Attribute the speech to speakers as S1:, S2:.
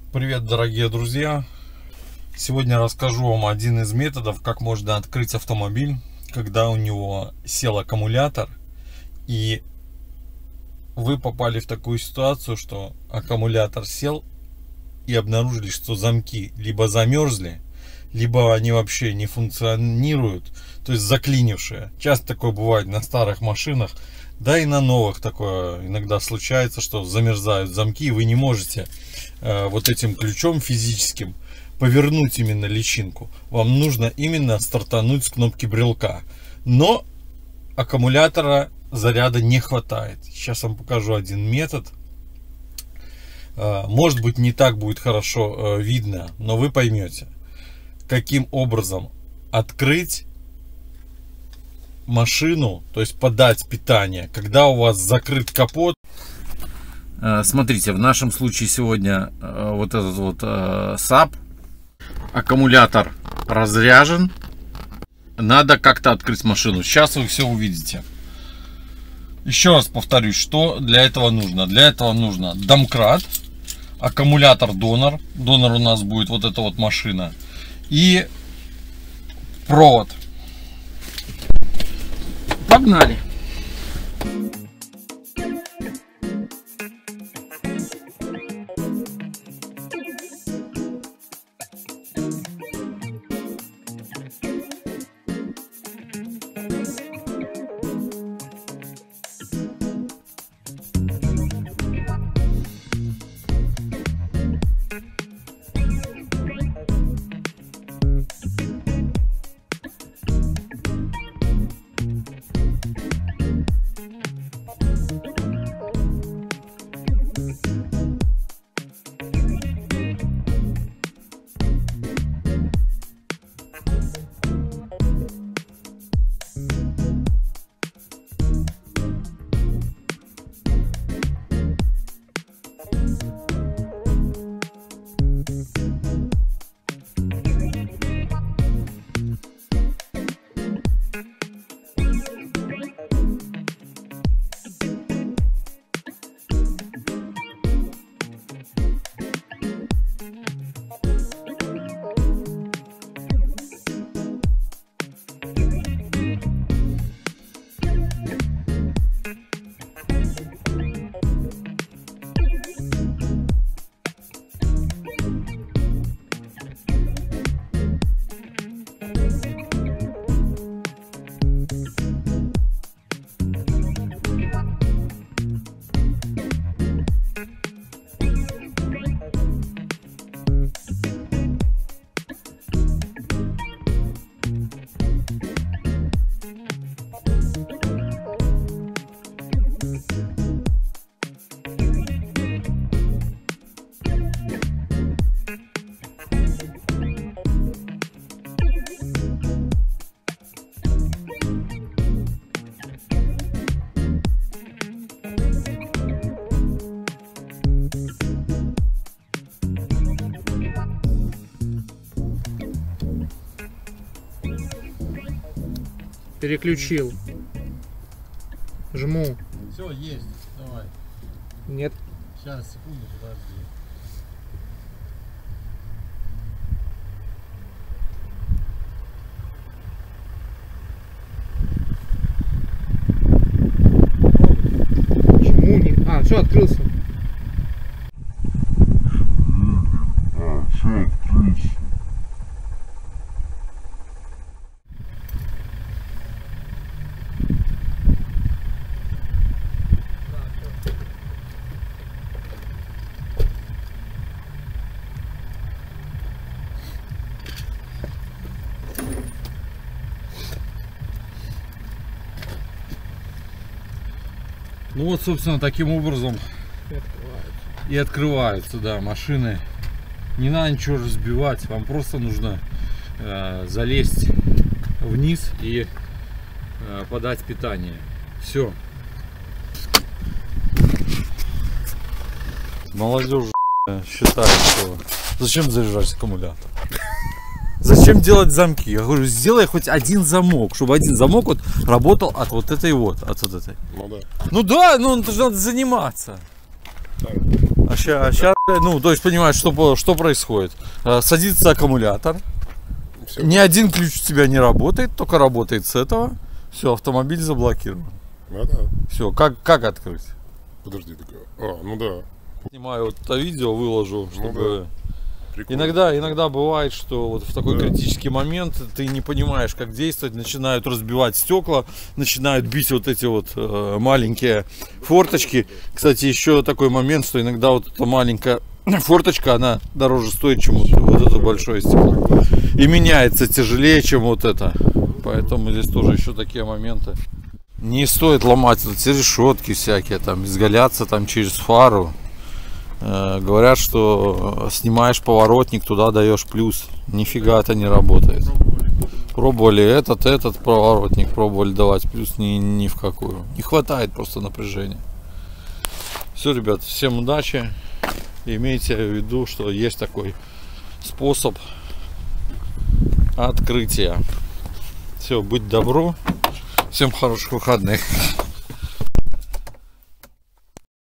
S1: Привет, дорогие друзья! Сегодня расскажу вам один из методов, как можно открыть автомобиль, когда у него сел аккумулятор и вы попали в такую ситуацию, что аккумулятор сел и обнаружили, что замки либо замерзли, либо они вообще не функционируют, то есть заклинившие. Часто такое бывает на старых машинах, да и на новых такое иногда случается, что замерзают замки, и вы не можете вот этим ключом физическим повернуть именно личинку. Вам нужно именно стартануть с кнопки брелка. Но аккумулятора заряда не хватает. Сейчас вам покажу один метод. Может быть, не так будет хорошо видно, но вы поймете, каким образом открыть машину, то есть подать питание, когда у вас закрыт капот. Смотрите, в нашем случае сегодня вот этот вот САП, аккумулятор разряжен, надо как-то открыть машину. Сейчас вы все увидите. Еще раз повторюсь, что для этого нужно. Для этого нужно домкрат, аккумулятор донор. Донор у нас будет вот эта вот машина. И провод. Погнали!
S2: Переключил. Жму.
S1: Все, есть. Давай.
S2: Нет.
S1: Сейчас, секунду, подожди.
S2: Почему не? А, все, открылся.
S1: Ну вот, собственно, таким образом и открываются, да, машины. Не надо ничего разбивать, вам просто нужно залезть вниз и подать питание. Все. Молодежь считает, что зачем заряжать аккумулятор? Зачем делать замки? Я говорю, сделай хоть один замок, чтобы один замок вот работал от вот этой вот, от вот этой.
S3: Ну да.
S1: Ну да, ну это же надо заниматься.
S3: Так.
S1: Сейчас, ну, то есть, понимаешь, что происходит. Садится аккумулятор.
S3: Всё.
S1: Ни один ключ у тебя не работает, только работает с этого. Все, автомобиль заблокирован.
S3: Да.
S1: Все, как открыть?
S3: Подожди, такая. Ну да.
S1: Снимаю вот это видео, выложу, чтобы...
S3: Прикольно.
S1: Иногда бывает, что вот в такой критический момент ты не понимаешь, как действовать, начинают разбивать стекла, начинают бить вот эти вот маленькие форточки. Кстати, еще такой момент, что иногда вот эта маленькая форточка, она дороже стоит, чем вот это большое стекло. И меняется тяжелее, чем вот это. Поэтому здесь тоже еще такие моменты. Не стоит ломать вот эти решетки всякие, там, изгаляться там через фару. Говорят, что снимаешь поворотник, туда даешь плюс. Нифига это не работает. Пробовали этот поворотник, пробовали давать плюс, ни в какую. Не хватает просто напряжения. Все, ребят, всем удачи. Имейте в виду, что есть такой способ открытия. Все, быть добру. Всем хороших выходных.